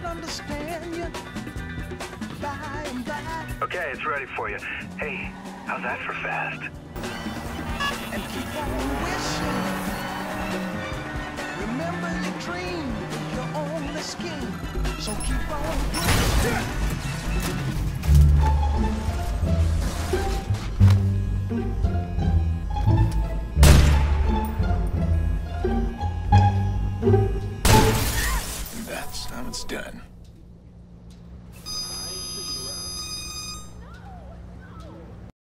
understand you by and by. Okay, it's ready for you. Hey, how's that for fast? And keep on wishing. Remember your dream with your only scheme. So keep on wishing. That's how it's done.